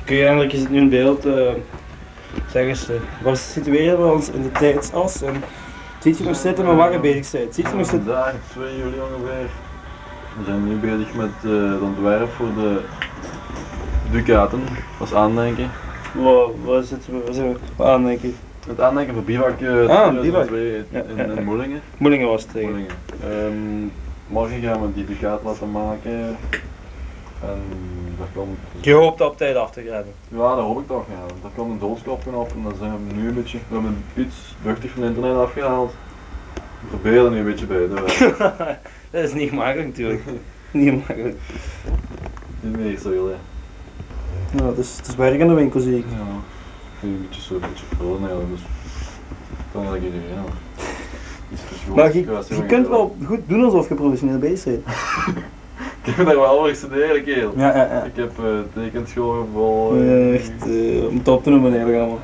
Kun je eigenlijk, je zit nu in beeld, zeg eens, waar situeren we ons in de tijdsas? En ziet je nog zitten met waar je bezig bent? Ziet je nog zitten? Vandaag, 2 juli ongeveer. We zijn nu bezig met het ontwerp voor de Ducaten als aandenken. Wow, waar zitten we? Waar zijn we aan, denk ik? Het aandenken voor bivak bivak. 2002 Ja, in Moelingen. Moelingen was het tegen. Moelingen. Morgen gaan we die Ducat laten maken. En daar komt... Je hoopt op tijd af te grijpen. Ja, dat hoop ik toch. Ja. Daar komt een doodskopje op en dan zijn we nu een beetje... We hebben iets luchtig van het internet afgehaald. We proberen er nu een beetje bij te werken. Dat is niet makkelijk natuurlijk. Niet makkelijk. Niet meer zo heel, hè. Nou, het is werk in de winkel zie ik. Ja, een beetje vrolijk eigenlijk, dus kan eigenlijk iedereen hoor. Maar je kunt wel goed doen alsof je professioneel bezig bent. Ik heb daar wel over gestudeerd, kerel. Ja. Ik heb tekenschool vol. Echt, om het op te noemen eigenlijk allemaal.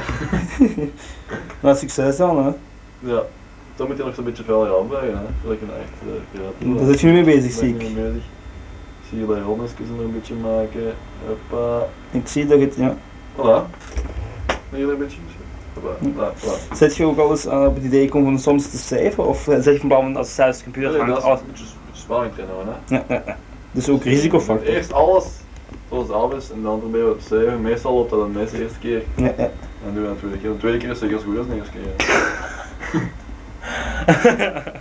Maar succes dan, hè. Ja, dan moet je nog zo'n beetje verder aanbrengen, hè. Dat ik een echt piraten. Daar zit je nu mee bezig, zie ik. Ben ik nu mee bezig. Zie je daar rondjes nog een beetje maken. Hoppa. Ik zie dat het, ja. Voilà. Hier een beetje. Hoppa. Voilà. Zet je ook al eens op het idee komen om soms te cijferen? Of zet je van plan als zelfs de computer Nee, hangt dat is alles? een beetje spanning trainen, hè. Ja. Dus ook risicofactor. Eerst alles zoals het af is en dan proberen we het te cijferen. Meestal loopt dat dan de eerste keer. Ja. En dan doen we het de tweede keer. De tweede keer is zeker als goed als de eerste keer.